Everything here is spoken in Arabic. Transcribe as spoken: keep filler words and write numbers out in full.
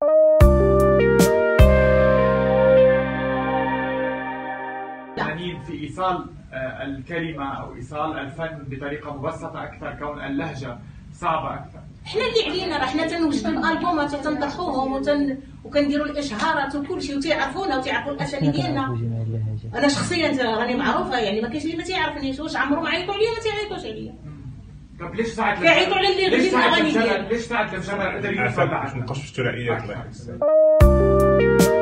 يعني في ايصال الكلمه او ايصال الفن بطريقه مبسطه اكثر، كون اللهجه صعبه اكثر. احنا اللي علينا راه حنا تنوجدوا الالبومات وتنطرحوهم وتن... وكنديروا الاشهارات وكل شيء وتيعرفونا وتيعرفوا الاسامي ديالنا. انا شخصيا راني معروفه، يعني ما كاينش اللي ما تيعرفنيش، واش عمرهم عيطوا عليا؟ ما تيعيطوش عليا. طب ليش ساعه كيعيطوا على اللي غني الاغاني ديالي؟ ليش ساعه الجمال قدر يوصل؟ باش نبقاوش في الثنائيات.